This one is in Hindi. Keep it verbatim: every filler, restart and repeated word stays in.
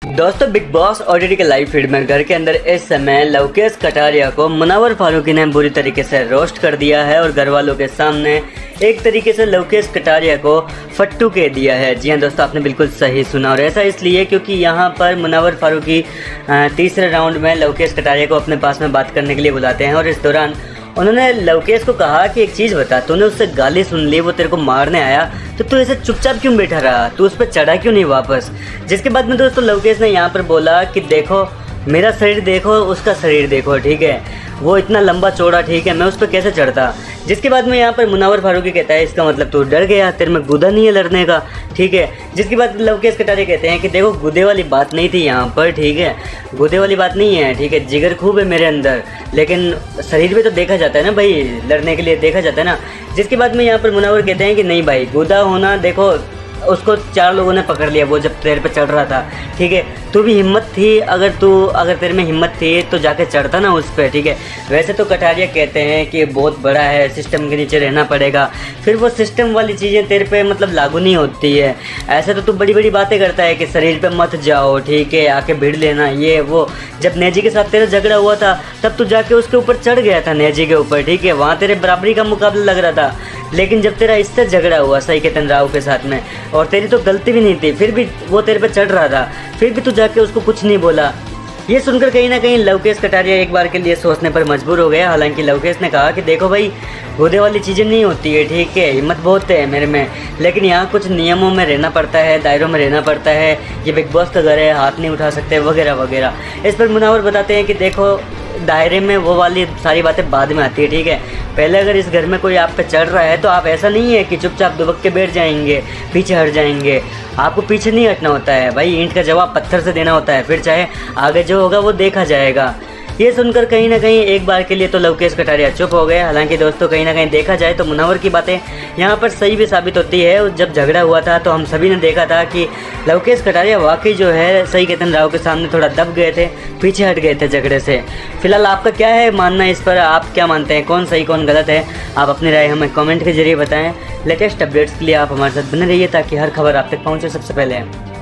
दोस्तों, बिग बॉस ओटीटी के लाइव फीड में घर के अंदर इस समय लवकेश कटारिया को मुनव्वर फारूकी ने बुरी तरीके से रोस्ट कर दिया है और घर वालों के सामने एक तरीके से लवकेश कटारिया को फट्टू कह दिया है। जी हाँ दोस्तों, आपने बिल्कुल सही सुना और ऐसा इसलिए क्योंकि यहाँ पर मुनव्वर फारूकी तीसरे राउंड में लवकेश कटारिया को अपने पास में बात करने के लिए बुलाते हैं और इस दौरान उन्होंने लवकेश को कहा कि एक चीज़ बता, तूने उससे गाली सुन ली, वो तेरे को मारने आया तो तू ऐसे चुपचाप क्यों बैठा रहा, तू उस पर चढ़ा क्यों नहीं वापस। जिसके बाद में दोस्तों लवकेश ने यहाँ पर बोला कि देखो मेरा शरीर देखो, उसका शरीर देखो, ठीक है, वो इतना लंबा चौड़ा, ठीक है, मैं उस पर कैसे चढ़ता। जिसके बाद में यहाँ पर मुनव्वर फारूकी कहता है इसका मतलब तू डर गया, तेरे में गुदा नहीं है लड़ने का, ठीक है। जिसके बाद लवकेश कटारिया कहते हैं कि देखो गुदे वाली बात नहीं थी यहाँ पर, ठीक है, गुदे वाली बात नहीं है, ठीक है, जिगर खूब है मेरे अंदर, लेकिन शरीर पे तो देखा जाता है ना भाई, लड़ने के लिए देखा जाता है ना। जिसके बाद में यहाँ पर मुनव्वर कहते हैं कि नहीं भाई, गुदा होना, देखो उसको चार लोगों ने पकड़ लिया वो जब तेरे पे चढ़ रहा था, ठीक है, तू भी हिम्मत थी, अगर तू अगर तेरे में हिम्मत थी तो जाके चढ़ता ना उस पर, ठीक है। वैसे तो कटारिया कहते हैं कि बहुत बड़ा है, सिस्टम के नीचे रहना पड़ेगा, फिर वो सिस्टम वाली चीज़ें तेरे पे मतलब लागू नहीं होती है। ऐसे तो तू बड़ी बड़ी बातें करता है कि शरीर पे मत जाओ, ठीक है, आके भिड़ लेना, ये वो। जब नेजी के साथ तेरा झगड़ा हुआ था तब तू जाके उसके ऊपर चढ़ गया था, नेजी के ऊपर, ठीक है, वहाँ तेरे बराबरी का मुकाबला लग रहा था। लेकिन जब तेरा इससे झगड़ा हुआ सही केतन राव के साथ में, और तेरी तो गलती भी नहीं थी, फिर भी वो तेरे पे चढ़ रहा था, फिर भी तू जाके उसको कुछ नहीं बोला। ये सुनकर कहीं ना कहीं लवकेश कटारिया एक बार के लिए सोचने पर मजबूर हो गया। हालांकि लवकेश ने कहा कि देखो भाई, गुदे वाली चीज़ें नहीं होती है, ठीक है, हिम्मत बहुत है मेरे में, लेकिन यहाँ कुछ नियमों में रहना पड़ता है, दायरों में रहना पड़ता है, ये बिग बॉस का घर है, हाथ नहीं उठा सकते वगैरह वगैरह। इस पर मुनव्वर बताते हैं कि देखो दायरे में वो वाली सारी बातें बाद में आती है, ठीक है, पहले अगर इस घर में कोई आप पे चढ़ रहा है तो आप ऐसा नहीं है कि चुपचाप दुबक के बैठ जाएंगे, पीछे हट जाएंगे। आपको पीछे नहीं हटना होता है भाई, ईंट का जवाब पत्थर से देना होता है, फिर चाहे आगे जो होगा वो देखा जाएगा। ये सुनकर कहीं ना कहीं एक बार के लिए तो लवकेश कटारिया चुप हो गए। हालांकि दोस्तों कहीं ना कहीं देखा जाए तो मुनव्वर की बातें यहाँ पर सही भी साबित होती है। जब झगड़ा हुआ था तो हम सभी ने देखा था कि लवकेश कटारिया वाकई जो है सही केतन राव के सामने थोड़ा दब गए थे, पीछे हट गए थे झगड़े से। फिलहाल आपका क्या है मानना इस पर, आप क्या मानते हैं, कौन सही कौन गलत है, आप अपनी राय हमें कॉमेंट के जरिए बताएँ। लेटेस्ट अपडेट्स के लिए आप हमारे साथ बने रहिए ताकि हर खबर आप तक पहुँचे सबसे पहले।